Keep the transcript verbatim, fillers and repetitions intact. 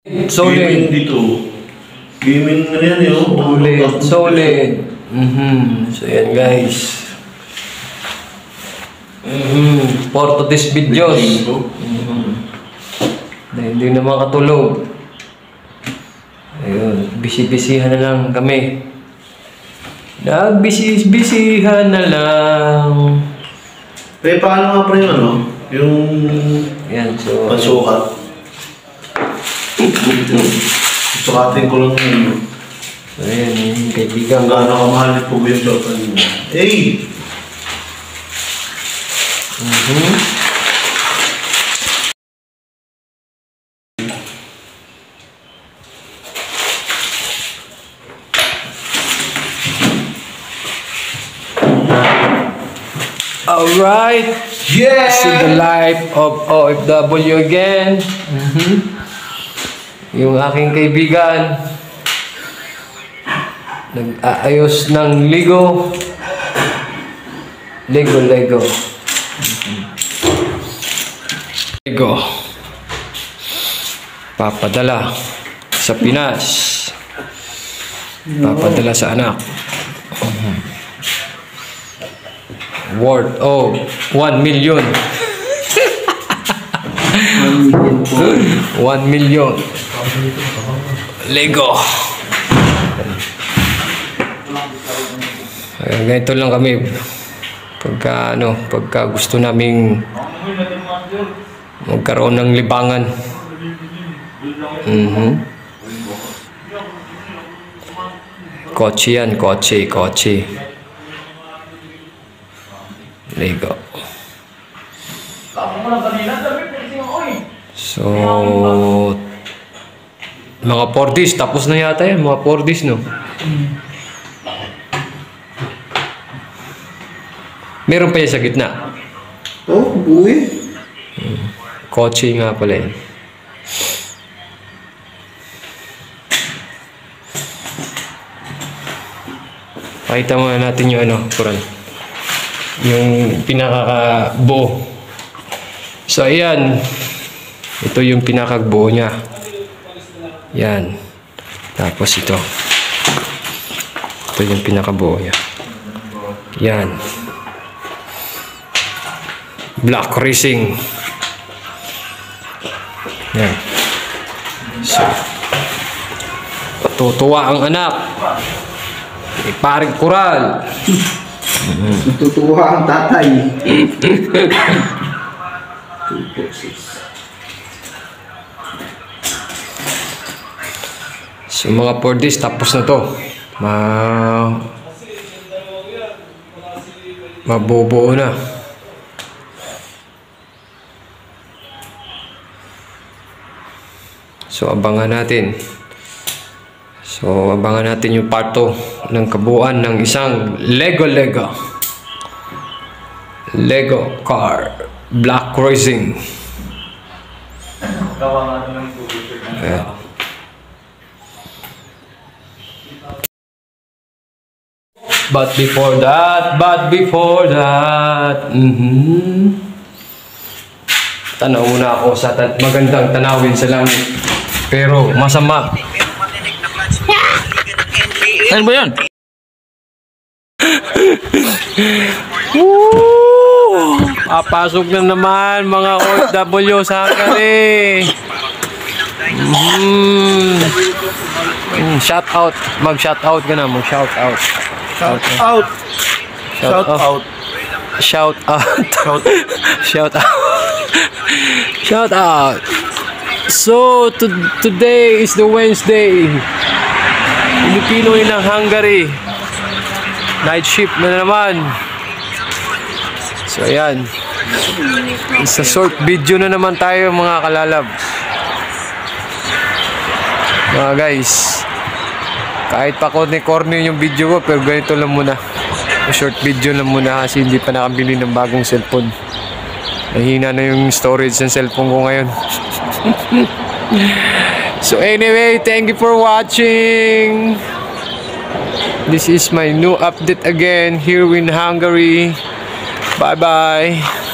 Solid. Gaming dito. Gaming na yan eh. Oh. Solid. Solid. Mm-hmm. So yan guys. Mm-hmm. For today's videos. Mm-hmm. Na hindi na makatulog. Ayun. Bisi-bisihan na lang kami. Nagbisi-bisihan na lang. Eh, paano nga pa yung ano? Yung... Yan, so... Pasukat. Sukatin ko lang yun. So, ayan, yung kaibigan. Gaano kamahal po ba yung shota niyo? Hey! Mm-hmm. Alright! Yeah! To the life of O F W again. Mm-hmm. Yung aking kaibigan nag-aayos ng Lego. Lego, Lego. Mm-hmm. Lego. Papadala sa Pinas. Papadala sa anak. Mm-hmm. Worth of one million. one million. Lego. Ayan, ganito lang kami. Pagka ano, pagka gusto naming magkaroon ng libangan. Mhm. Kotse yan, kotse, kotse. Lego. So, mga four days, tapos na yata yan, mga four days, no? Meron pa yan sa gitna. Oh, buwi. Kotse nga pala yan. Pakita muna natin yung ano, Kuran. Yung pinakabuo. So, ayan. Ito yung pinakabuo niya. Yan. Tapos ito. Ito yung pinakabuo niya. Yan. Black Racing. Yan. So, tutuwa ang anak. Iparing Kural. Natutuwa ang tatay. So mga four days tapos na to. Ma Mabubuo na. So abangan natin. So abangan natin yung part two ng kabuuan ng isang Lego Lego. Lego car Black Racing. Ayan. But before that, but before that, mm-hmm. Tanaw muna ako sa tan magandang tanawin sa langit. Pero masama. Ano ba yun? Woo! Papasok na naman mga O F W sa Hungary. Mm. Mm, shout out. Mag shout out ka na. Mag shout out. Shout out. Shout out. Shout out. Shout out. Shout out. So to today is the Wednesday. Pilipino ng Hungary. Night shift na naman. So ayan. Sa short video na naman tayo mga kalalab. Mga guys. Kahit pa corny-corny yung video ko, pero ganito lang muna. Short video lang muna kasi hindi pa nakabili ng bagong cellphone. Nahina na yung storage ng cellphone ko ngayon. So anyway, thank you for watching. This is my new update again here in Hungary. Bye bye.